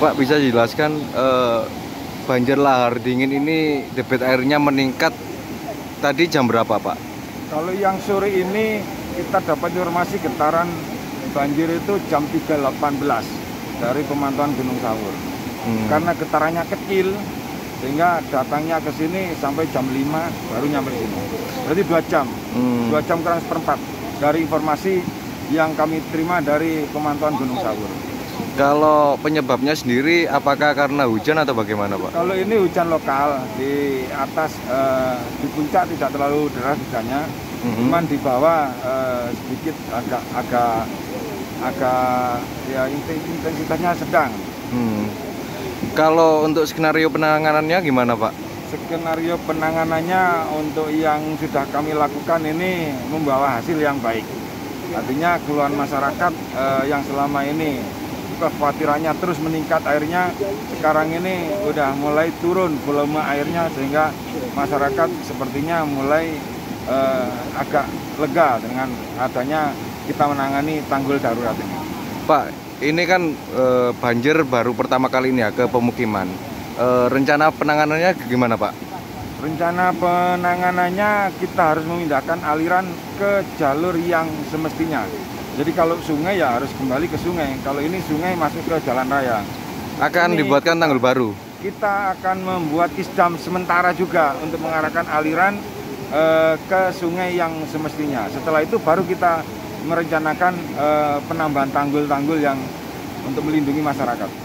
Pak, bisa dijelaskan banjir lahar dingin ini debit airnya meningkat tadi jam berapa, Pak? Kalau yang sore ini kita dapat informasi getaran banjir itu jam 3.18 dari pemantauan Gunung Sawur. Karena getarannya kecil, sehingga datangnya ke sini sampai jam 5 baru nyampe sini. Berarti 2 jam, 2 jam kurang seperempat dari informasi yang kami terima dari pemantauan Gunung Sawur. Kalau penyebabnya sendiri, apakah karena hujan atau bagaimana, Pak? Kalau ini hujan lokal, di atas, di puncak tidak terlalu deras hujannya, cuman di bawah sedikit agak ya intensitasnya sedang. Kalau untuk skenario penanganannya gimana, Pak? Skenario penanganannya untuk yang sudah kami lakukan ini membawa hasil yang baik. Artinya keluhan masyarakat yang selama ini kekhawatirannya terus meningkat airnya, sekarang ini udah mulai turun volume airnya, sehingga masyarakat sepertinya mulai agak lega dengan adanya kita menangani tanggul darurat ini. Pak, ini kan banjir baru pertama kali ini ya ke pemukiman. Rencana penanganannya gimana, Pak? Rencana penanganannya kita harus memindahkan aliran ke jalur yang semestinya. Jadi kalau sungai ya harus kembali ke sungai. Kalau ini sungai masuk ke jalan raya. Akan dibuatkan tanggul baru? Kita akan membuat isdam sementara juga untuk mengarahkan aliran ke sungai yang semestinya. Setelah itu baru kita merencanakan penambahan tanggul-tanggul yang untuk melindungi masyarakat.